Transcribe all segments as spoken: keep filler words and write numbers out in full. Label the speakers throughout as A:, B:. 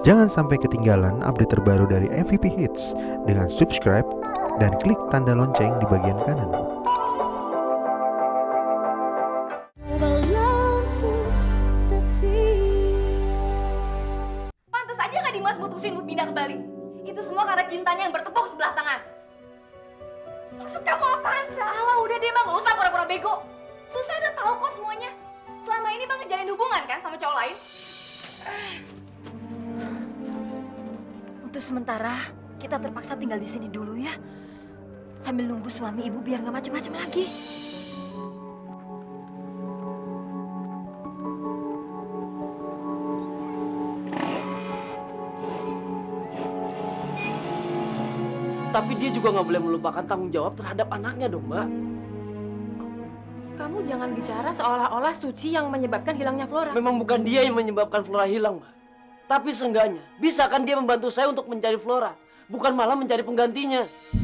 A: Jangan sampai ketinggalan update terbaru dari M V P Hits dengan subscribe dan klik tanda lonceng di bagian kanan.
B: Pantas aja nggak Dimas mutusin untuk pindah ke Bali. Itu semua karena cintanya yang bertepuk sebelah tangan. Maksud kamu apaan sih? Alah udah deh Bang, gak usah pura-pura bego. Susah udah tahu kok semuanya. Selama ini Bang ngejalin hubungan kan sama cowok lain?
C: Untuk sementara, kita terpaksa tinggal di sini dulu ya. Sambil nunggu suami ibu biar nggak macam-macam lagi.
D: Tapi dia juga nggak boleh melupakan tanggung jawab terhadap anaknya dong, Mbak.
E: Kamu jangan bicara seolah-olah Suci yang menyebabkan hilangnya Flora.
D: Memang bukan dia yang menyebabkan Flora hilang, Mbak. Tapi seenggaknya, bisa kan dia membantu saya untuk mencari Flora, bukan malah mencari penggantinya.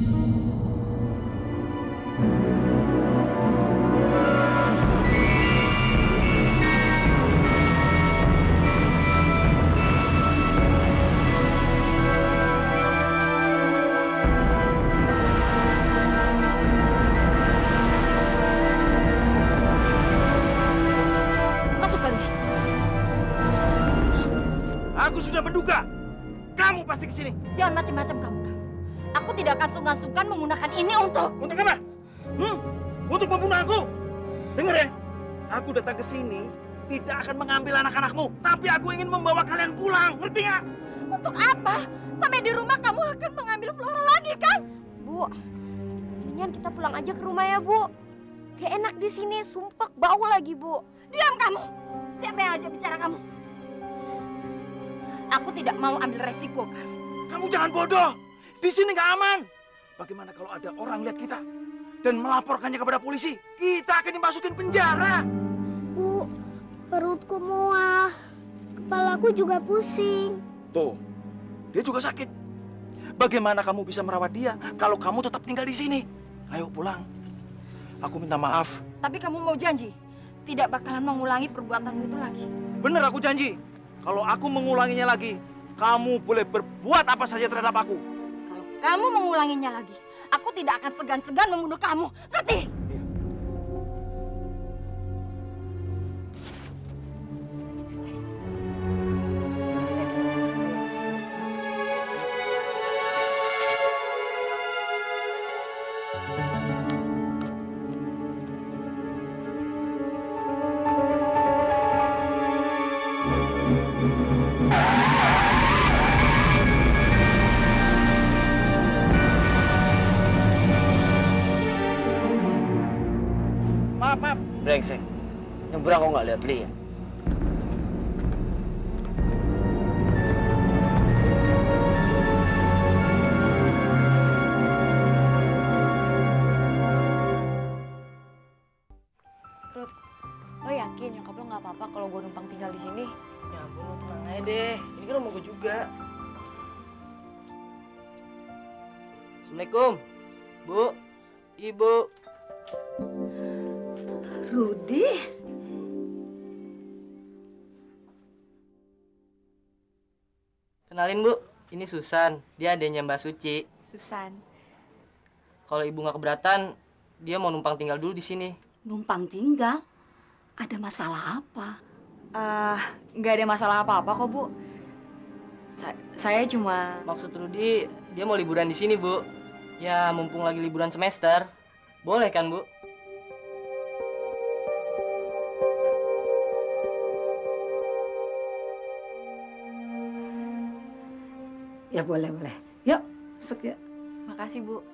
F: Aku sudah menduga, kamu pasti kesini.
C: Jangan macam-macam kamu, kamu. Aku tidak akan sungkan-sungkan menggunakan ini untuk...
F: Untuk apa? Hmm? Untuk membunuh aku? Dengar ya, aku datang ke sini tidak akan mengambil anak-anakmu, tapi aku ingin membawa kalian pulang, ngerti nggak?
C: Untuk apa? Sampai di rumah kamu akan mengambil Flora lagi kan?
G: Bu, mendingan kita pulang aja ke rumah ya, Bu. Gak enak di sini, sumpah bau lagi, Bu.
C: Diam kamu! Siapa yang ajak bicara kamu? Aku tidak mau ambil resiko, kan?
F: Kamu jangan bodoh. Di sini nggak aman. Bagaimana kalau ada orang lihat kita dan melaporkannya kepada polisi? Kita akan dimasukin penjara.
G: Bu, perutku mual. Kepalaku juga pusing.
F: Tuh, dia juga sakit. Bagaimana kamu bisa merawat dia kalau kamu tetap tinggal di sini? Ayo pulang. Aku minta maaf.
C: Tapi kamu mau janji tidak bakalan mengulangi perbuatanmu itu lagi?
F: Bener, aku janji. Kalau aku mengulanginya lagi, kamu boleh berbuat apa saja terhadap aku.
C: Kalau kamu mengulanginya lagi, aku tidak akan segan-segan membunuh kamu. Ngerti?
F: Maaf, maaf.
D: Brengsek, nyebrang kok nggak lihat-lihat.
E: Ruth, lo yakin nyokap lo nggak apa-apa kalau gue numpang tinggal di sini?
D: Ya ampun, lo tenang aja deh. Ini kan rumah gue juga. Assalamualaikum, Bu, Ibu.
C: Rudi?
D: Kenalin, Bu. Ini Susan. Dia adanya Mbak Suci.
B: Susan.
D: Kalau Ibu nggak keberatan, dia mau numpang tinggal dulu di sini.
C: Numpang tinggal? Ada masalah apa?
B: Ah, nggak ada masalah apa-apa kok, Bu. Sa- saya cuma...
D: Maksud Rudi, dia mau liburan di sini, Bu. Ya, mumpung lagi liburan semester. Boleh kan, Bu?
C: Ya boleh, boleh. Yuk, masuk yuk.
B: Makasih, Bu.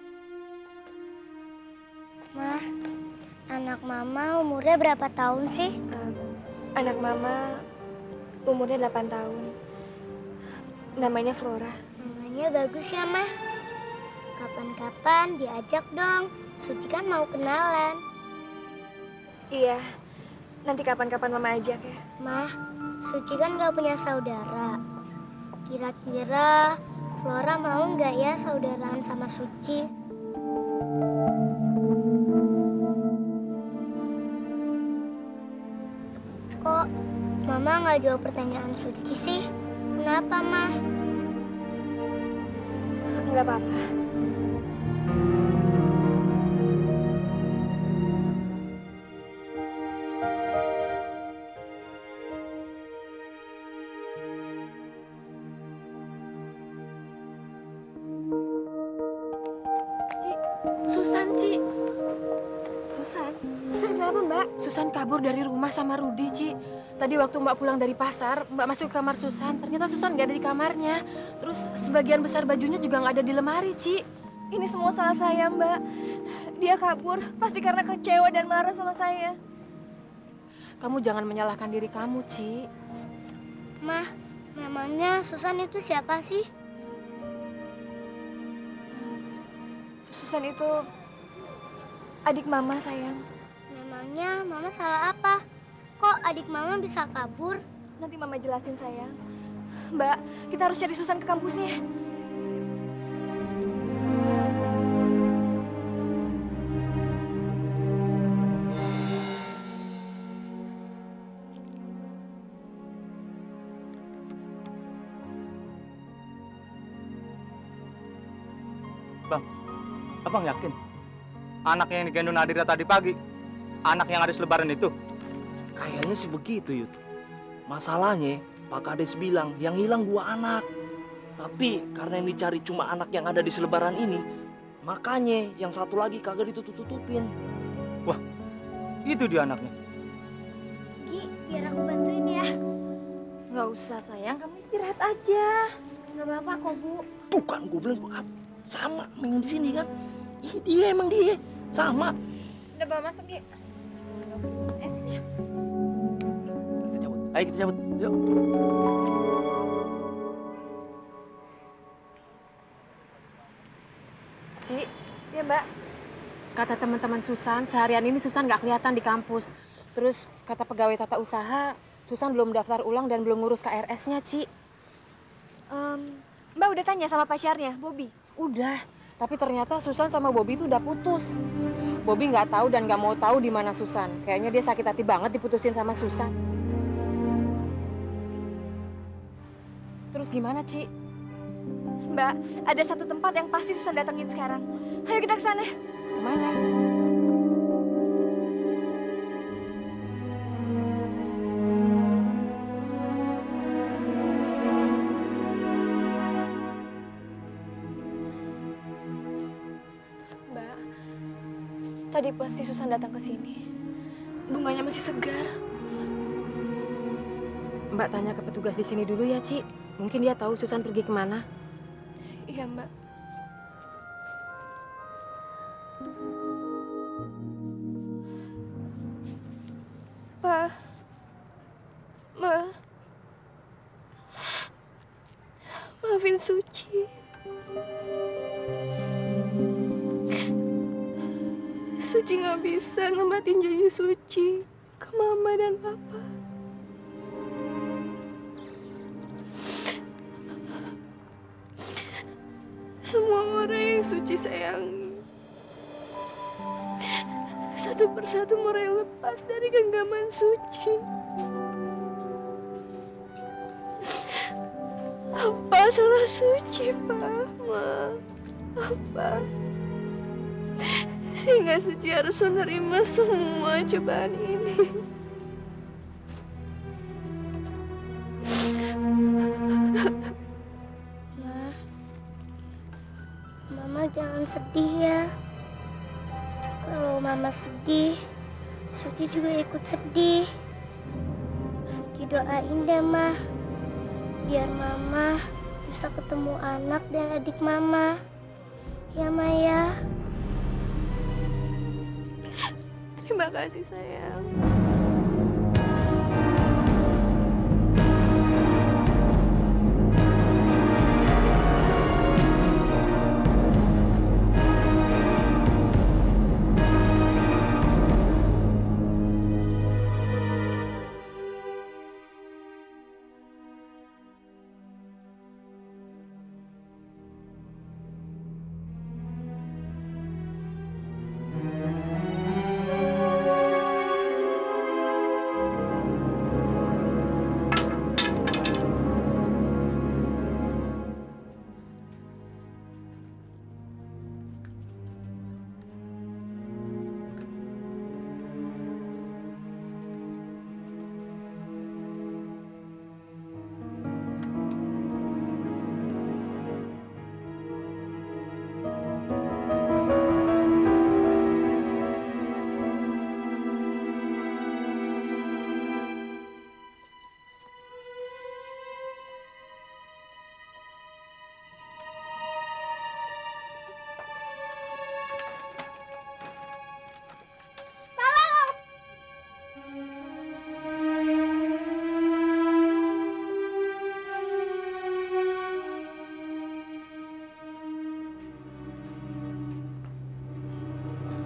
G: Mah, anak mama umurnya berapa tahun sih?
E: Um, anak mama umurnya delapan tahun. Namanya Flora.
G: Namanya bagus ya, Mah. Kapan-kapan diajak dong. Suci kan mau kenalan.
E: Iya, nanti kapan-kapan mama ajak ya.
G: Mah, Suci kan gak punya saudara. Kira-kira Flora mau nggak ya saudaraan sama Suci? Kok Mama nggak jawab pertanyaan Suci sih? kenapa, Ma?
C: Enggak apa-apa.
H: Susan, Ci.
C: Susan? Susan kenapa, Mbak?
H: Susan kabur dari rumah sama Rudi, Ci. Tadi waktu Mbak pulang dari pasar, Mbak masuk ke kamar Susan. Ternyata Susan nggak ada di kamarnya. Terus sebagian besar bajunya juga nggak ada di lemari, Ci.
B: Ini semua salah saya, Mbak. Dia kabur, pasti karena kecewa dan marah sama saya.
H: Kamu jangan menyalahkan diri kamu, Ci.
G: Ma, memangnya Susan itu siapa sih?
B: Susan itu adik Mama, sayang.
G: Memangnya Mama salah apa? Kok adik Mama bisa kabur?
B: Nanti Mama jelasin, sayang. Mbak, kita harus cari Susan ke kampusnya.
F: Bang, abang yakin? Anak yang digendong Nadira tadi pagi, anak yang ada selebaran itu?
D: Kayaknya sih begitu, Yud. Masalahnya, Pak Kades bilang yang hilang dua anak. Tapi karena yang dicari cuma anak yang ada di selebaran ini, makanya yang satu lagi kagak ditutup-tutupin.
F: Wah, itu dia anaknya.
G: Gi, biar aku bantuin ya.
C: Nggak usah, sayang. Kamu istirahat aja. Nggak apa-apa kok, Bu.
D: Bukan, gue bilang "Ah, sama main di sini kan. Ih, dia emang dia sama.
C: Udah bawa masuk, Gi. Eh, sini.
D: Kita cabut. Ayo kita cabut. Yuk.
H: Ci, ya Mbak. Kata teman-teman Susan, seharian ini Susan nggak kelihatan di kampus. Terus kata pegawai tata usaha, Susan belum daftar ulang dan belum ngurus K R S-nya, Ci.
B: Um, Mbak udah tanya sama pacarnya, Bobby?
H: Udah, tapi ternyata Susan sama Bobby itu udah putus. Bobby nggak tahu dan nggak mau tahu di mana Susan. Kayaknya dia sakit hati banget diputusin sama Susan. Terus gimana, Ci?
B: Mbak, ada satu tempat yang pasti Susan datengin sekarang. Ayo kita ke sana.
H: Kemana?
B: Mbak, tadi pasti Susan datang ke sini. Bunganya masih segar.
H: Mbak tanya ke petugas di sini dulu ya, Ci. Mungkin dia tahu Susan pergi kemana.
B: Iya, Mbak. Pa, Ma, maafin Suci. Suci nggak bisa ngebatin janji Suci ke Mama dan Papa. Semua orang yang Suci sayangi satu persatu mulai lepas dari genggaman Suci. Apa salah Suci, Pak? Ma, apa? Sehingga Suci harus menerima semua cobaan ini.
G: Ma, Mama jangan sedih ya. Kalau Mama sedih, Suci juga ikut sedih. Suci doain deh, Ma. Biar Mama bisa ketemu anak dan adik Mama. Ya, Ma ya.
B: Terima kasih, sayang.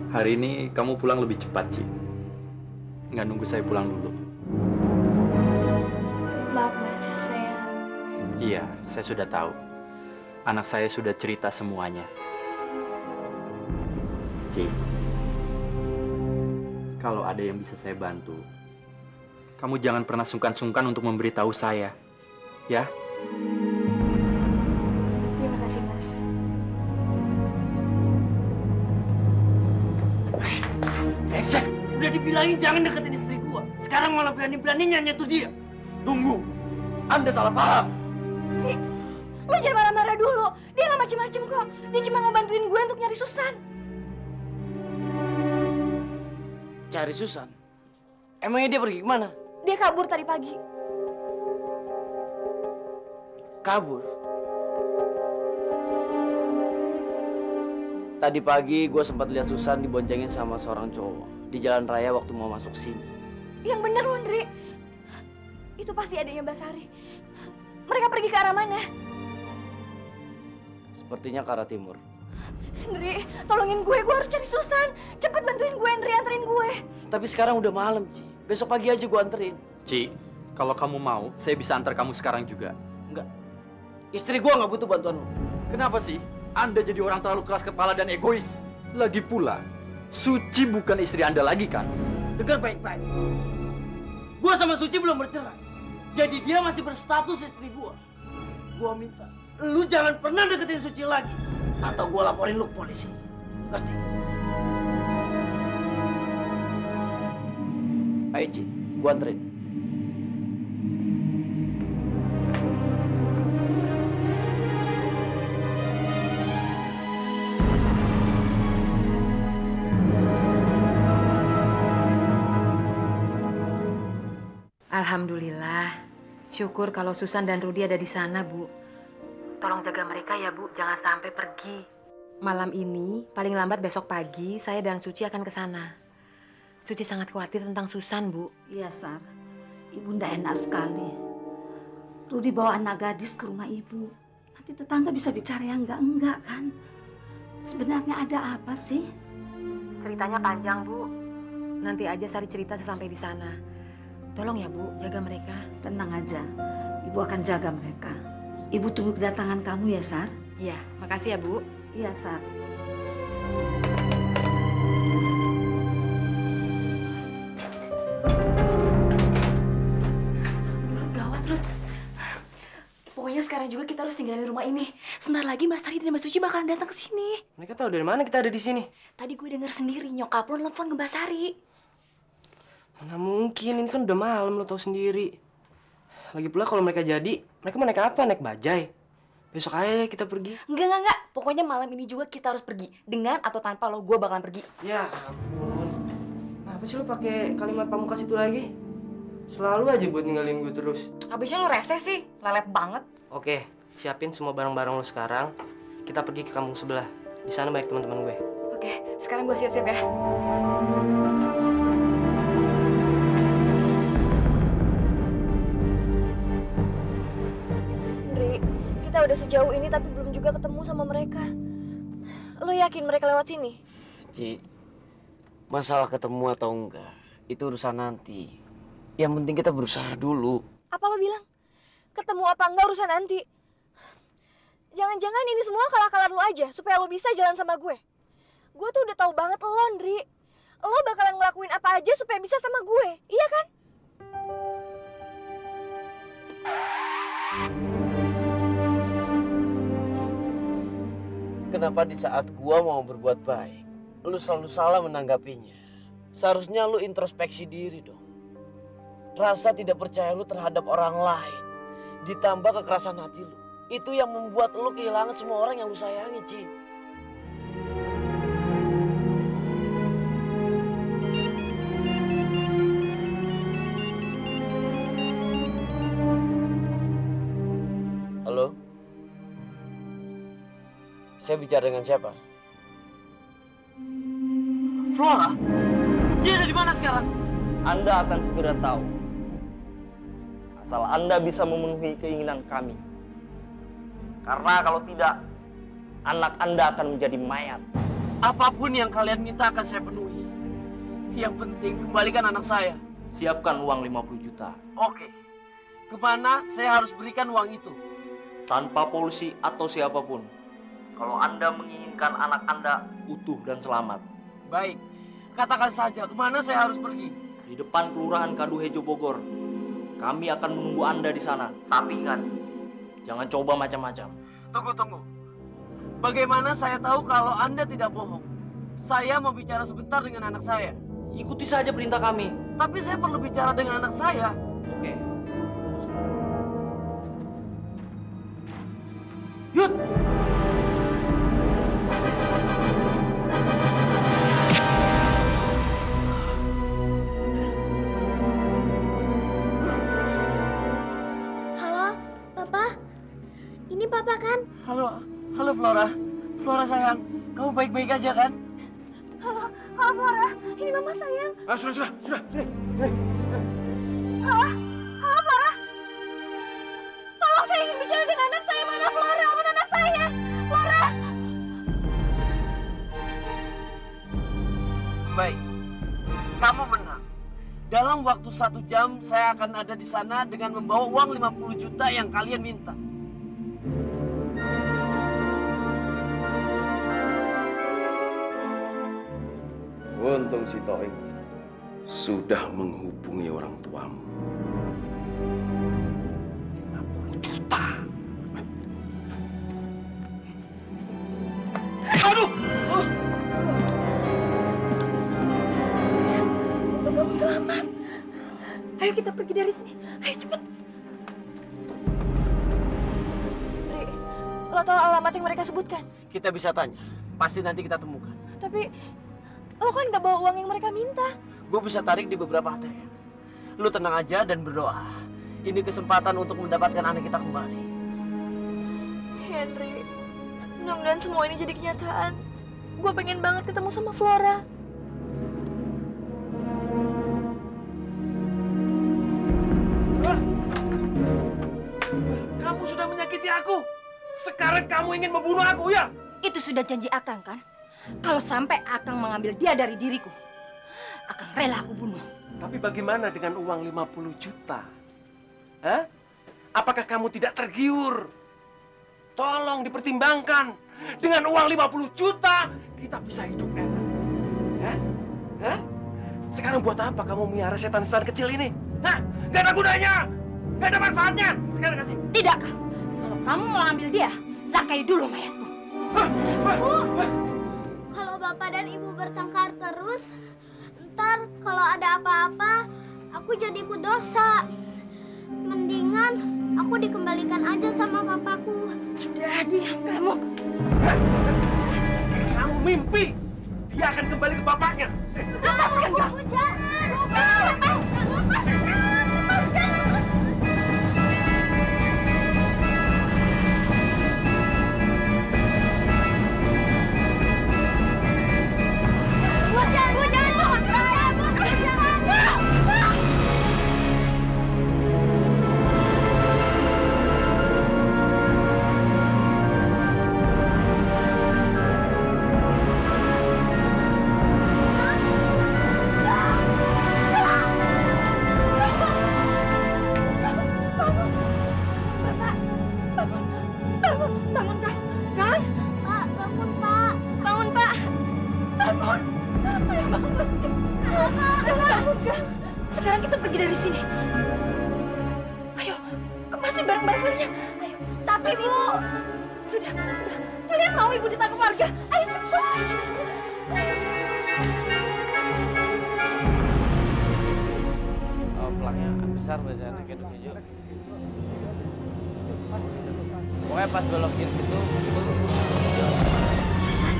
I: Hari ini kamu pulang lebih cepat, Ci. Nggak nunggu saya pulang dulu.
B: Maaf Mas, saya...
I: Iya, saya sudah tahu. Anak saya sudah cerita semuanya. Ci, kalau ada yang bisa saya bantu, kamu jangan pernah sungkan-sungkan untuk memberitahu saya. Ya?
B: Terima kasih Mas.
F: Esek, udah dibilangin jangan deketin istri gua. Sekarang malah berani-beraninya nyentuh dia.
I: Tunggu, Anda salah paham.
B: Ri, lo jangan marah-marah dulu. Dia nggak macem-macem kok. Dia cuma mau bantuin gue untuk nyari Susan.
D: Cari Susan? Emangnya dia pergi kemana?
B: Dia kabur tadi pagi.
D: Kabur? Tadi pagi gue sempat lihat Susan diboncengin sama seorang cowok di jalan raya waktu mau masuk sini.
B: Yang bener loh, Ndri. Itu pasti adanya Mbak Sari. Mereka pergi ke arah mana?
D: Sepertinya ke arah timur.
B: Ndri, tolongin gue. Gue harus cari Susan. Cepet bantuin gue, Ndri. Anterin gue.
D: Tapi sekarang udah malam, Ci. Besok pagi aja gue anterin.
I: Ci, kalau kamu mau, saya bisa antar kamu sekarang juga.
D: Enggak. Istri gue nggak butuh bantuanmu.
I: Kenapa sih? Anda jadi orang terlalu keras kepala dan egois. Lagi pula, Suci bukan istri Anda lagi kan?
F: Dengar baik-baik. Gua sama Suci belum bercerai. Jadi dia masih berstatus istri gua. Gua minta, lu jangan pernah deketin Suci lagi. Atau gua laporin lu ke polisi. Ngerti?
D: Ayo, Ci. Gua anterin.
H: Alhamdulillah. Syukur kalau Susan dan Rudi ada di sana, Bu. Tolong jaga mereka ya, Bu. Jangan sampai pergi. Malam ini, paling lambat besok pagi, saya dan Suci akan ke sana. Suci sangat khawatir tentang Susan, Bu.
J: Iya, Sar. Ibu ndak enak sekali. Rudi bawa anak gadis ke rumah ibu. Nanti tetangga bisa bicara yang enggak-enggak, kan? Sebenarnya ada apa sih?
H: Ceritanya panjang, Bu. Nanti aja Sari cerita sesampai di sana. Tolong ya, Bu, jaga mereka.
J: Tenang aja. Ibu akan jaga mereka. Ibu tunggu kedatangan kamu ya, Sar?
H: Iya, makasih ya, Bu.
J: Iya, Sar.
B: Ruth, gawat, Ruth. Pokoknya sekarang juga kita harus tinggalin rumah ini. Sebentar lagi Mas Tari dan Mbak Suci bakalan datang ke sini.
D: Mereka tahu dari mana kita ada di sini?
B: Tadi gue dengar sendiri nyokap lo nelfon ke Mbak Sari.
D: Mana mungkin, ini kan udah malam, lo tau sendiri. Lagi pula kalau mereka jadi, mereka mau naik apa? Naik bajai. Besok aja deh kita pergi.
B: Enggak, enggak, enggak. Pokoknya malam ini juga kita harus pergi. Dengan atau tanpa lo, gue bakalan pergi.
D: Ya ampun. Kenapa sih lo pakai kalimat pamungkas itu lagi? Selalu aja buat ninggalin gue terus.
B: Habisnya lo rese sih, lelet banget.
D: Oke, siapin semua barang-barang lo sekarang. Kita pergi ke kampung sebelah. Di sana banyak teman-teman gue.
B: Oke, sekarang gue siap-siap ya. Kita udah sejauh ini tapi belum juga ketemu sama mereka. Lo yakin mereka lewat sini?
D: Ci, masalah ketemu atau enggak, itu urusan nanti. Yang penting kita berusaha dulu.
B: Apa lo bilang? Ketemu apa enggak urusan nanti? Jangan-jangan ini semua akal-akalan lo aja supaya lo bisa jalan sama gue. Gue tuh udah tahu banget lo, Ndri. Lo bakalan ngelakuin apa aja supaya bisa sama gue, iya kan?
D: Kenapa di saat gua mau berbuat baik, lu selalu salah menanggapinya? Seharusnya lu introspeksi diri dong. Rasa tidak percaya lu terhadap orang lain, ditambah kekerasan hati lu, itu yang membuat lu kehilangan semua orang yang lu sayangi, Ci. Halo? Saya bicara dengan siapa?
F: Flora? Dia ada di mana sekarang?
D: Anda akan segera tahu. Asal Anda bisa memenuhi keinginan kami. Karena kalau tidak, anak Anda akan menjadi mayat.
F: Apapun yang kalian minta akan saya penuhi. Yang penting kembalikan anak saya.
D: Siapkan uang lima puluh juta.
F: Oke. Kemana saya harus berikan uang itu?
D: Tanpa polisi atau siapapun. Kalau Anda menginginkan anak Anda utuh dan selamat.
F: Baik. Katakan saja kemana saya harus pergi.
D: Di depan Kelurahan Kaduhejo Bogor. Kami akan menunggu Anda di sana. Tapi ingat, jangan coba macam-macam.
F: Tunggu, tunggu. Bagaimana saya tahu kalau Anda tidak bohong? Saya mau bicara sebentar dengan anak saya.
D: Ikuti saja perintah kami.
F: Tapi saya perlu bicara dengan anak saya.
D: Oke.
F: Yud!
G: Halo, Papa. Ini Papa kan?
F: Halo, halo Flora. Flora sayang, kamu baik-baik aja kan?
B: Halo, halo Flora. Ini Mama sayang.
K: Ah, sudah, sudah, sudah, sudah.
B: Halo, halo Flora. Tolong, saya ingin bicara dengan anak saya. Mana Flora? Mana anak saya? Flora.
F: Baik, kamu menang. Dalam waktu satu jam saya akan ada di sana dengan membawa uang lima puluh juta yang kalian minta.
K: Untung si Toing sudah menghubungi orang tuamu. lima puluh juta.
F: Aduh! Oh.
C: Untung kamu selamat. Ayo kita pergi dari sini. Ayo cepat.
B: Ri, lo tahu alamat yang mereka sebutkan?
F: Kita bisa tanya. Pasti nanti kita temukan.
B: Tapi lo kan nggak bawa uang yang mereka minta.
F: Gue bisa tarik di beberapa A T M. Lu tenang aja dan berdoa. Ini kesempatan untuk mendapatkan anak kita kembali.
B: Henry, mudah-mudahan semua ini jadi kenyataan. Gue pengen banget ketemu sama Flora.
K: Kamu sudah menyakiti aku. Sekarang kamu ingin membunuh aku, ya?
C: Itu sudah janji Akang kan? Kalau sampai Akang mengambil dia dari diriku, Akang rela aku bunuh.
K: Tapi bagaimana dengan uang lima puluh juta? Hah? Apakah kamu tidak tergiur? Tolong dipertimbangkan. Dengan uang lima puluh juta, kita bisa hidup enak. Hah? Hah? Sekarang buat apa kamu melihara setan-setan kecil ini? Hah? Gak ada gunanya! Gak ada manfaatnya! Sekarang kasih.
C: Tidak, Kang. Kalau kamu mau ambil dia, lakai dulu mayatku.
G: Bu, kalau Bapak dan Ibu bertengkar terus, ntar kalau ada apa-apa, aku jadi ikut dosa. Mendingan aku dikembalikan aja sama papaku.
C: Sudah, diam kamu.
K: Kamu mimpi. Dia akan kembali ke bapaknya.
C: Lepaskan kamu.
G: Jangan, lepaskan, lepaskan, lepaskan.
C: Sekarang kita pergi dari sini. Ayo, kemasi barang-barang kalian. Ayo.
G: Tapi Bu,
C: Sudah, sudah. Kalian mau ibu ditangkap warga? Ayo cepat.
L: Oh, pelangnya besar biasanya kayak hijau. Pokoknya pas belok kiri gitu.
G: Susan.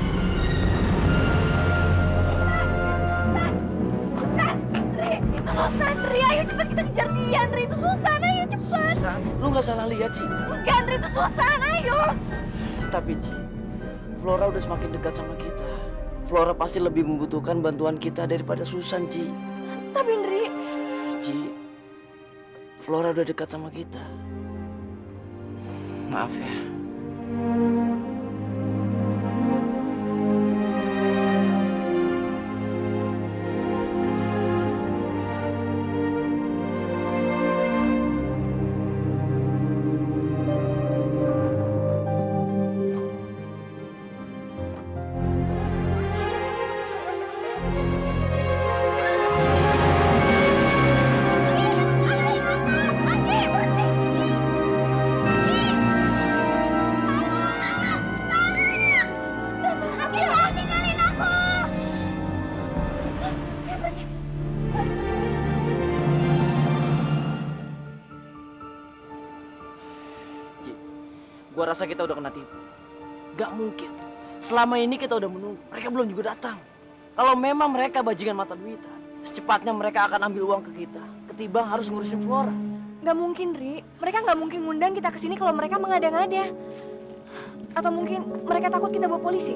G: Susan, Ri, itu Susan, Ri, ayo cepat kita kejar dia, Ri, itu Susan, ayo cepat.
F: Susan, lu nggak salah lihat, Ci.
G: Enggak, Ri, itu Susan, ayo.
F: Tapi, Ci, Flora udah semakin dekat sama kita. Flora pasti lebih membutuhkan bantuan kita daripada Susan, Ci.
B: Tapi, Ri,
F: Ci, Flora udah dekat sama kita. Maaf ya.
D: Gua rasa kita udah kena tipu. Gak mungkin. Selama ini kita udah menunggu, mereka belum juga datang. Kalau memang mereka bajingan mata duitan, secepatnya mereka akan ambil uang ke kita. Ketimbang harus ngurusin Flora.
B: Gak mungkin, Ri. Mereka gak mungkin ngundang kita kesini kalau mereka mengada-ngada. Atau mungkin mereka takut kita bawa polisi.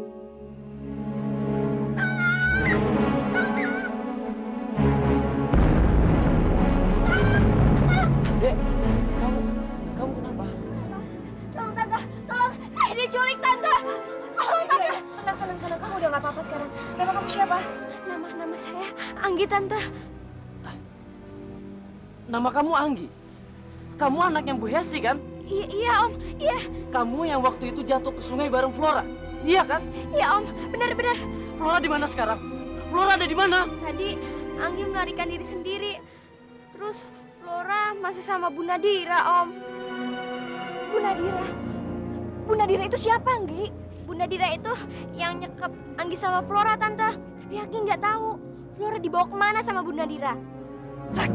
D: Dek, kamu, kamu kenapa?
G: Tolong tante, tolong, saya diculik tante. Tolong tante.
B: Tenang, tenang, tenang. Kamu udah gak apa-apa sekarang. Nama kamu siapa?
G: Nama nama saya Anggi tante.
D: Nama kamu Anggi? Kamu anaknya Bu Hesti kan?
G: I iya om, iya.
D: Kamu yang waktu itu jatuh ke sungai bareng Flora, iya kan?
G: Iya om, benar-benar.
D: Flora di mana sekarang? Flora ada di mana?
G: Tadi Anggi melarikan diri sendiri. Terus Flora masih sama Bu Nadira om.
B: Bu Nadira? Bu Nadira itu siapa, Anggi?
G: Bu Nadira itu yang nyekap Anggi sama Flora tante. Tapi Anggi nggak tahu Flora dibawa kemana sama Bu Nadira. Sak.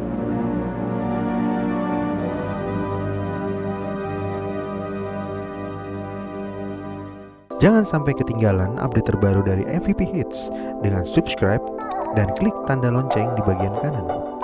A: Jangan sampai ketinggalan update terbaru dari M V P Hits dengan subscribe dan klik tanda lonceng di bagian kanan.